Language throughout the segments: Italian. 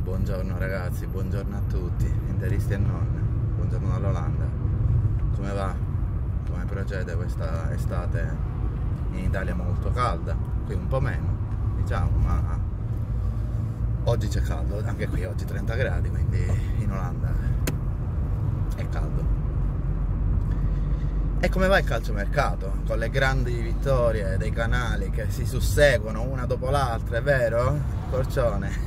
Buongiorno ragazzi, buongiorno a tutti, interisti e non, buongiorno dall'Olanda. Come va? Come procede questa estate in Italia molto calda? Qui un po' meno, diciamo, ma oggi c'è caldo, anche qui oggi 30 gradi, quindi in Olanda è caldo. E come va il calciomercato? Con le grandi vittorie dei canali che si susseguono una dopo l'altra, è vero? Corcione!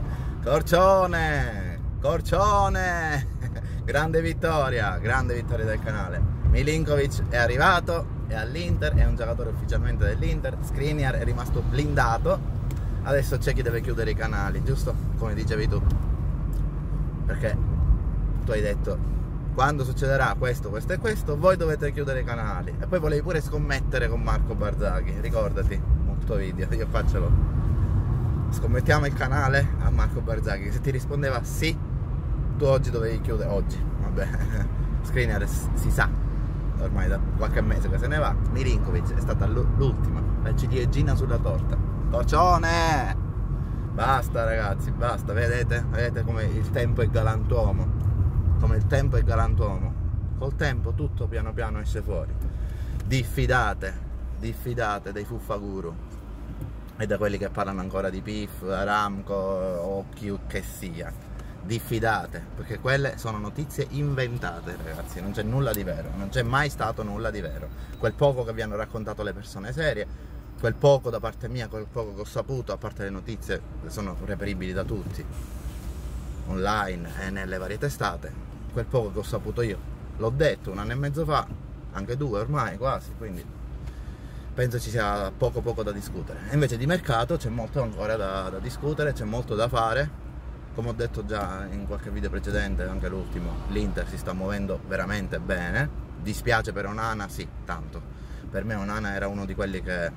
Corcione, grande vittoria del canale. Milinkovic è arrivato, è all'Inter, è un giocatore ufficialmente dell'Inter. Skriniar è rimasto blindato, adesso c'è chi deve chiudere i canali, giusto? Come dicevi tu, perché tu hai detto quando succederà questo e questo, voi dovete chiudere i canali. E poi volevi pure scommettere con Marco Barzaghi, ricordati, un tuo video, io qua ce l'ho. Scommettiamo il canale a Marco Barzaghi, se ti rispondeva sì, tu oggi dovevi chiudere, oggi, vabbè, Skriniar si sa, ormai da qualche mese che se ne va. Milinkovic è stata l'ultima, la ciliegina sulla torta. Corcione! Basta ragazzi, basta, vedete come il tempo è galantuomo, col tempo tutto piano piano esce fuori. Diffidate dei fuffaguru e da quelli che parlano ancora di PIF, Aramco o chi che sia. Diffidate, perché quelle sono notizie inventate ragazzi, non c'è nulla di vero, non c'è mai stato nulla di vero. Quel poco che vi hanno raccontato le persone serie, quel poco da parte mia, quel poco che ho saputo, a parte le notizie che sono reperibili da tutti online e nelle varie testate, quel poco che ho saputo io l'ho detto 1 anno e mezzo fa, anche 2 ormai quasi, quindi penso ci sia poco da discutere. E invece di mercato c'è molto ancora da discutere, c'è molto da fare. Come ho detto già in qualche video precedente, anche l'ultimo, l'Inter si sta muovendo veramente bene. Dispiace per Onana, sì, tanto. Per me Onana era uno di quelli che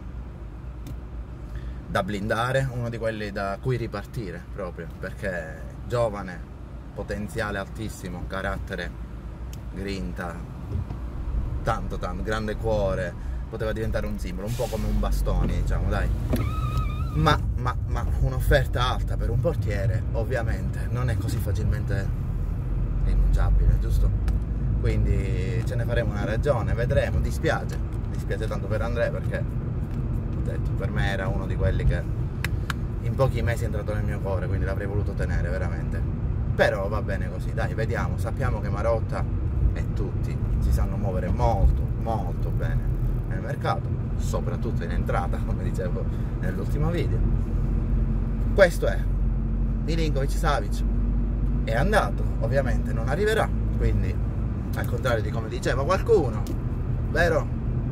da blindare, uno di quelli da cui ripartire proprio, perché giovane, potenziale altissimo, carattere, grinta, tanto, grande cuore, poteva diventare un simbolo, un po' come un Bastoni, diciamo, dai. Ma un'offerta alta per un portiere ovviamente non è così facilmente rinunciabile, giusto? Quindi ce ne faremo una ragione, vedremo. Dispiace tanto per Andrea, perché ho detto, per me era uno di quelli che in pochi mesi è entrato nel mio cuore, quindi l'avrei voluto tenere veramente. Però va bene così, dai, vediamo. Sappiamo che Marotta e tutti si sanno muovere molto bene nel mercato, soprattutto in entrata, come dicevo nell'ultimo video. Questo è Milinkovic-Savic, è andato, ovviamente non arriverà, quindi al contrario di come diceva qualcuno, vero?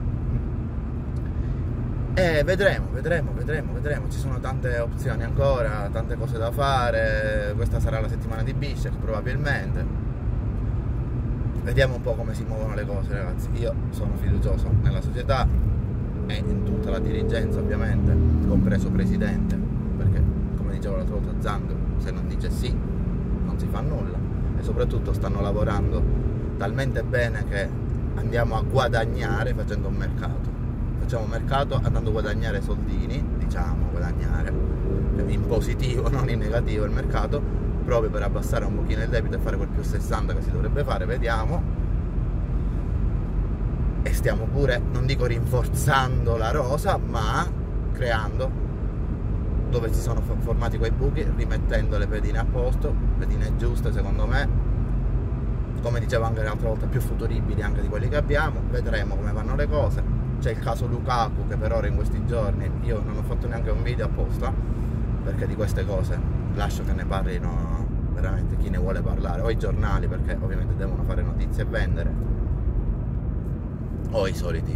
E vedremo, ci sono tante opzioni ancora, tante cose da fare. Questa sarà la settimana di Biscek probabilmente. Vediamo un po' come si muovono le cose ragazzi. Io sono fiducioso nella società e in tutta la dirigenza ovviamente, compreso presidente, perché come dicevo l'altra volta Zang, se non dice sì non si fa nulla, e soprattutto stanno lavorando talmente bene che andiamo a guadagnare facendo un mercato. Facciamo un mercato andando a guadagnare soldini, diciamo guadagnare in positivo, non in negativo il mercato, proprio per abbassare un pochino il debito e fare quel più 60 che si dovrebbe fare, vediamo. E stiamo pure, non dico rinforzando la rosa, ma creando, dove si sono formati quei buchi, rimettendo le pedine a posto, pedine giuste secondo me, come dicevo anche l'altra volta, più futuribili anche di quelli che abbiamo. Vedremo come vanno le cose. C'è il caso Lukaku, che per ora in questi giorni io non ho fatto neanche un video apposta, perché di queste cose lascio che ne parlino veramente chi ne vuole parlare, o i giornali, perché ovviamente devono fare notizie e vendere, o i soliti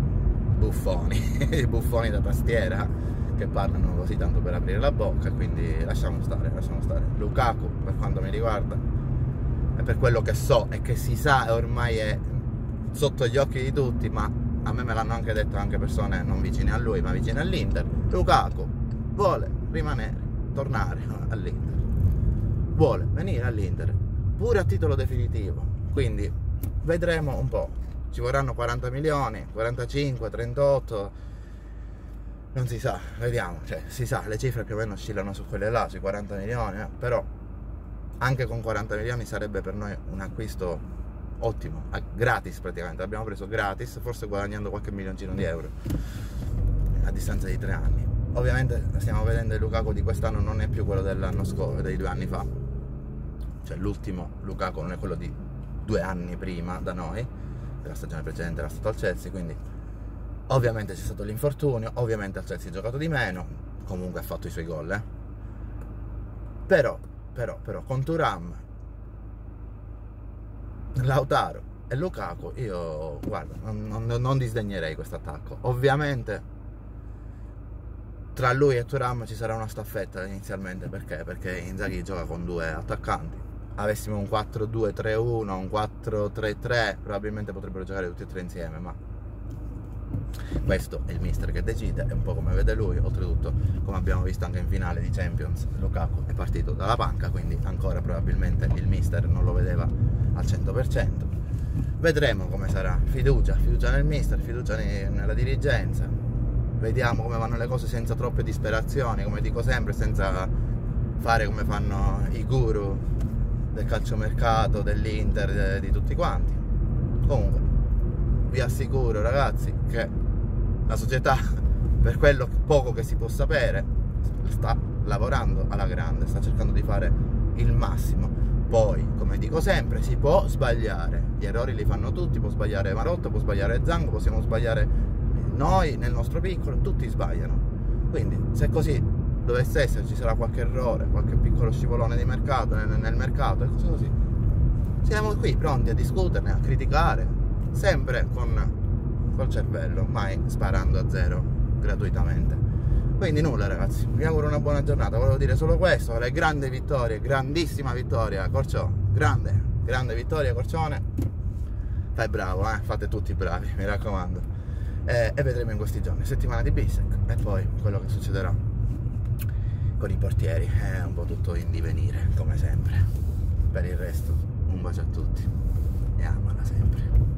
buffoni da tastiera che parlano così tanto per aprire la bocca, quindi lasciamo stare. Lukaku, per quanto mi riguarda, e per quello che so e che si sa, ormai è sotto gli occhi di tutti, ma a me l'hanno anche detto anche persone non vicine a lui ma vicine all'Inter, Lukaku vuole tornare all'Inter, vuole venire all'Inter pure a titolo definitivo, quindi vedremo un po'. Ci vorranno 40 milioni, 45, 38, non si sa, vediamo, cioè si sa, le cifre più o meno oscillano su quelle là, sui 40 milioni, però anche con 40 milioni sarebbe per noi un acquisto ottimo, gratis praticamente, l'abbiamo preso gratis, forse guadagnando qualche milioncino di euro a distanza di 3 anni. Ovviamente stiamo vedendo il Lukaku di quest'anno non è più quello dell'anno scorso, dei 2 anni fa, cioè l'ultimo Lukaku non è quello di 2 anni prima da noi, della stagione precedente era stato al Chelsea, quindi ovviamente c'è stato l'infortunio, ovviamente al Chelsea ha giocato di meno, comunque ha fatto i suoi gol, però con Thuram, Lautaro e Lukaku io guarda, non disdegnerei questo attacco. Ovviamente tra lui e Thuram ci sarà una staffetta inizialmente, perché Inzaghi gioca con 2 attaccanti. Avessimo un 4-2-3-1, un 4-3-3, probabilmente potrebbero giocare tutti e 3 insieme, ma questo è il mister che decide, è un po' come vede lui. Oltretutto, come abbiamo visto anche in finale di Champions, Lukaku è partito dalla panca, quindi ancora probabilmente il mister non lo vedeva al 100%. Vedremo come sarà. Fiducia nel mister, fiducia nella dirigenza. Vediamo come vanno le cose senza troppe disperazioni, come dico sempre, senza fare come fanno i guru del calciomercato, dell'Inter, di tutti quanti. Comunque vi assicuro ragazzi che la società, per quello poco che si può sapere, sta lavorando alla grande, sta cercando di fare il massimo. Poi, come dico sempre, si può sbagliare, gli errori li fanno tutti, può sbagliare Marotta, può sbagliare Zango, possiamo sbagliare noi nel nostro piccolo, tutti sbagliano. Quindi se così dovesse essere, ci sarà qualche errore, qualche piccolo scivolone di mercato nel mercato e così, siamo qui pronti a discuterne, a criticare, sempre col cervello, mai sparando a zero gratuitamente. Quindi nulla ragazzi, vi auguro una buona giornata. Volevo dire solo questo, le grandi vittorie, grandissima vittoria Corciò, grande vittoria Corcione. Fai bravo, fate tutti bravi, mi raccomando. E vedremo in questi giorni, settimana di Bissek e poi quello che succederà con i portieri, è un po' tutto in divenire come sempre. Per il resto un bacio a tutti e amala sempre.